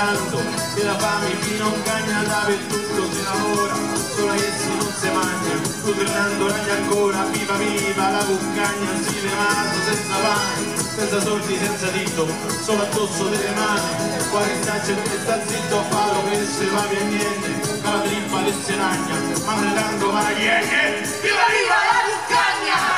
tanto, che la fame fino a un cagna dappertutto si lavora, solo che si non si mangia, tu Fernando ragna ancora, viva viva la cuccagna, si lemato senza pane, senza soldi, senza dito, solo addosso delle mani, qua che sta c'è che sta zitto, fallo che se va via niente, la trippa del senagna, ma ne tanto ma niente, viva viva la cuccagna!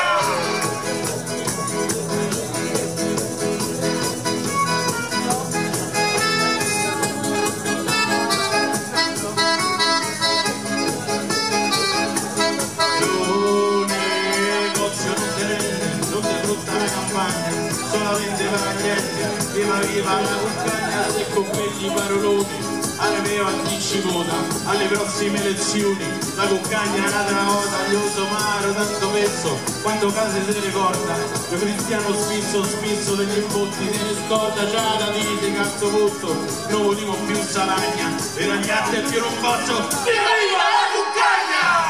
Solamente per la gente, viva viva la cuccagna, se con quegli paroloni arriva chi ci vota alle prossime elezioni. La cuccagna è nata una volta, gli somaro tanto peso, quando case se ne ricorda, lo cristiano spisso degli imbotti, se ne scorda già da dite cazzo botto, non volimo più salagna, e la ghiatta è più un boccio, viva viva la cuccagna!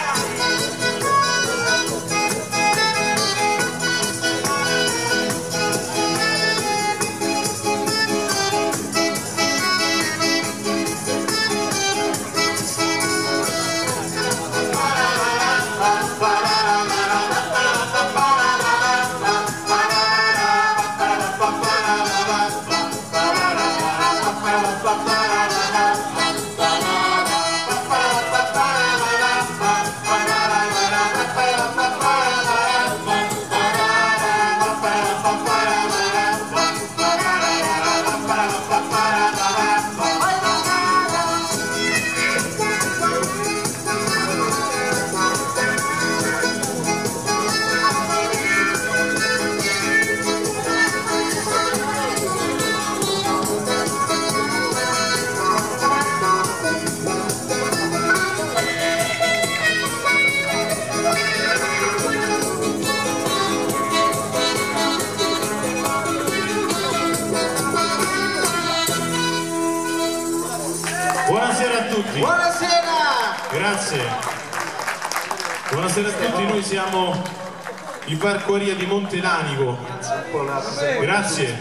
Buonasera a tutti. Buonasera. Grazie. Buonasera a tutti, noi siamo i Parcoria di Montelanico. Grazie.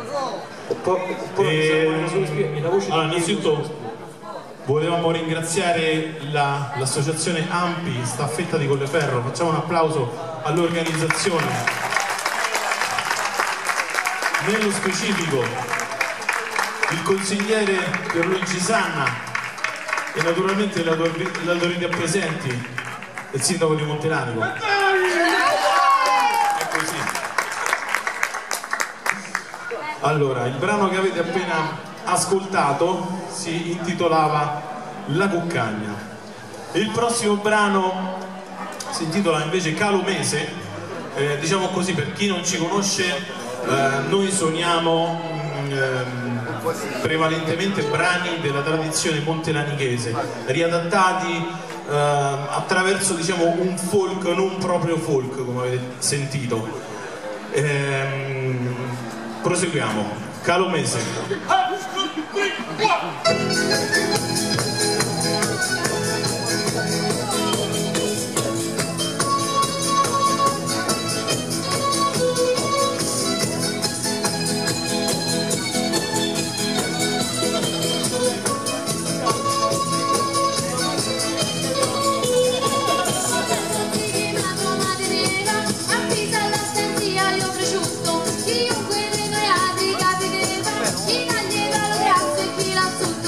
Allora, innanzitutto volevamo ringraziare l'associazione AMPI Staffetta di Colleferro. Facciamo un applauso all'organizzazione. Nello specifico il consigliere Pierluigi Sanna e naturalmente le autorità presenti, il sindaco di Montelanico. È così. Allora, il brano che avete appena ascoltato si intitolava La Cuccagna. Il prossimo brano si intitola invece Calomese. Diciamo così, per chi non ci conosce, noi suoniamo prevalentemente brani della tradizione montelanichese riadattati attraverso, diciamo, un folk, non proprio folk come avete sentito. Proseguiamo. Calomese. Chiunque dei noi altri capireva, chi taglieva lo grasso e chi l'ha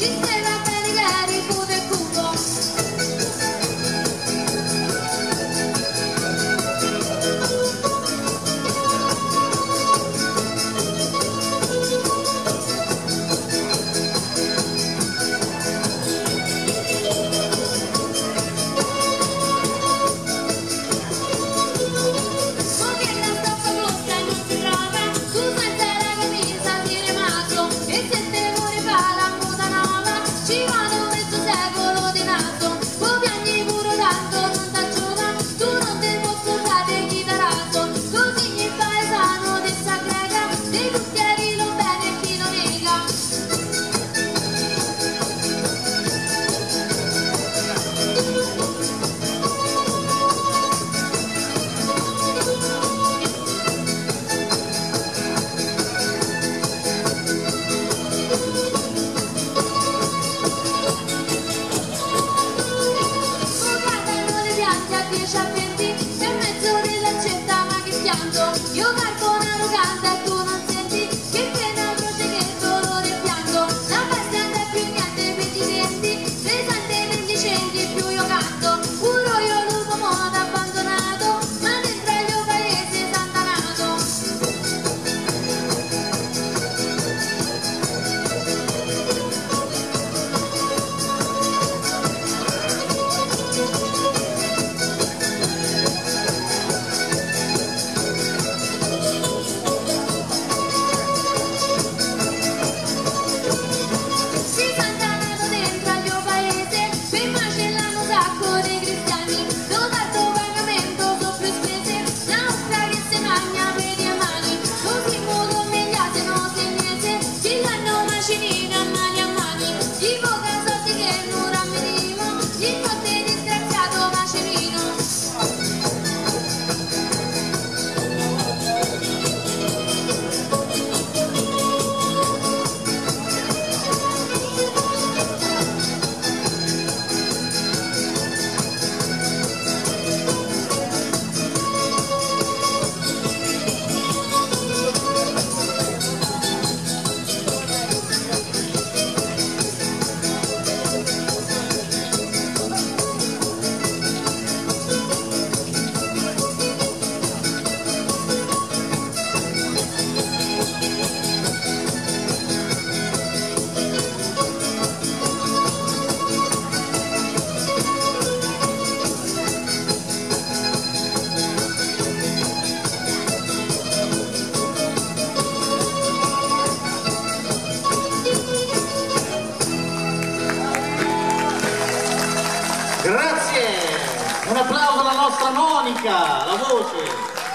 Grazie! Un applauso alla nostra Monica, la voce.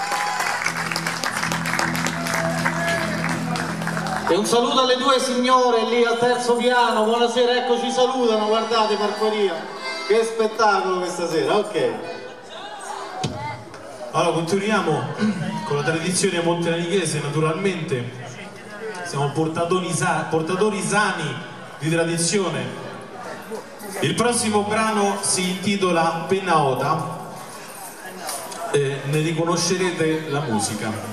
E un saluto alle due signore lì al terzo piano. Buonasera, ecco ci salutano, guardate Marcoria. Che spettacolo questa sera, ok. Allora continuiamo con la tradizione montenegghese, naturalmente. Siamo portatori sani di tradizione. Il prossimo brano si intitola Penna Ota e ne riconoscerete la musica.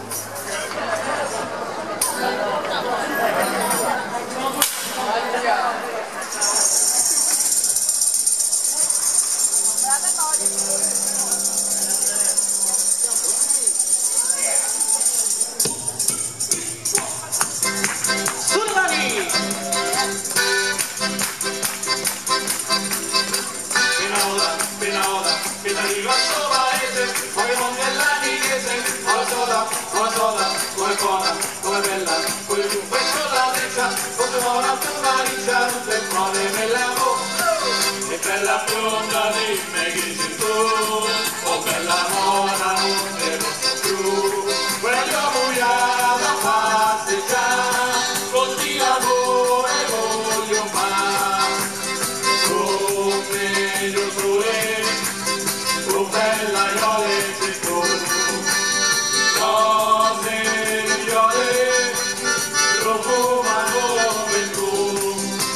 Come bella, come tu, questo la riccia, come buona una riccia, non te muove nell'amore. E bella bionda dimmi chi sei tu, oh bella mona non te posso più. Voglio mugliata a passeggiare, così l'amore voglio fare. Oh meglio sole, oh bella io le sei tu.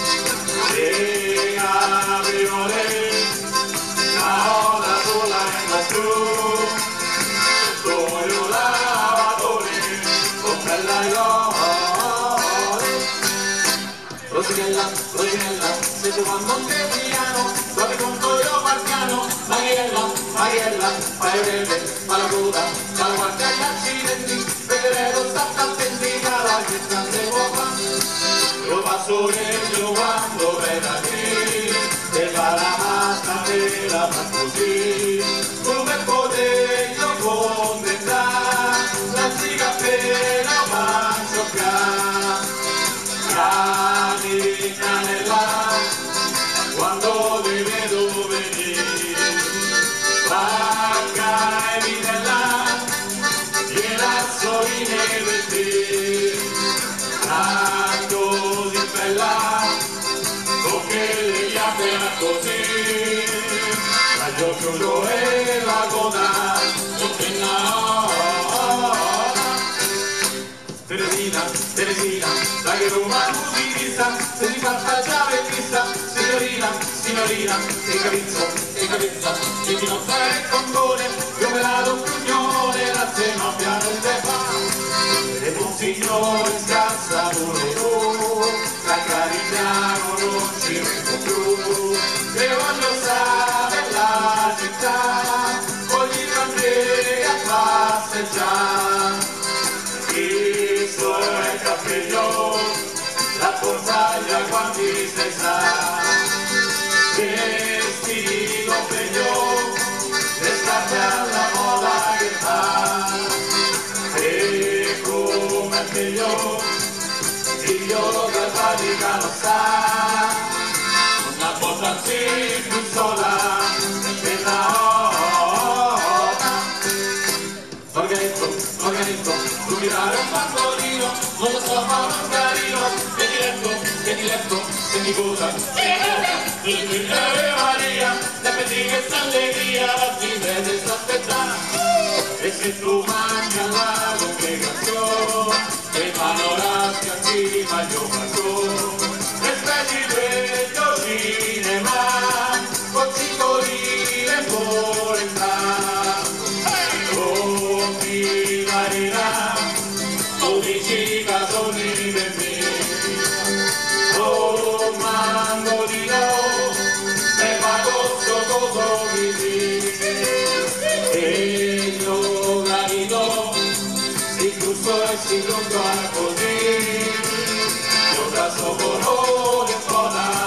Una oda sola Rocinella, se tu va a Monteviano, dove conto io Marchiano, Mariella, fai breve, fa la coda, fa la guardia agli accidenti, vedremo state attenti, cara che tante uova. Io passo meglio quando veda qui, e fa la massa e la fa così, come potevo contentare, la ziga appena va a giocare. Canella, quando ti vedo venire, vacca e vitella, gliela soline per te, tanto di bella, con che le chiapera così, la gioco e la coda, non te Teresina, sai che Roma musicista, se ti fatta già vecchista, signorina, e capizza, se ti non fai il condone, io me la do pugnone, la cena piano il te fa, e buon signore scassa pure tu, da Carignano non ci metto più, e voglio stare nella città, voglio andare a passeggiare. Questo è il cappello, la portaglia quanti sei sa, vestiti di convegno, le scarpe alla moda che fa, e come è meglio, figlio del Vaticano sta, una portarsi più sola, e la organizzo, tu mirare un bambolino, non lo so ma un carino, che ti letto, se mi cosa, il Maria, le petite s'allegria, ti vede sta aspettando, e se tu mangi alla congregazione, e panorasca si fa io faccio, e spegni due cinema, con 5 lire vuole entrare. Tu dici casoni per me, oh mango di no, e pagosto cosa mi dice, e io gradito, si giusto e si conta così, io da solo non è buona.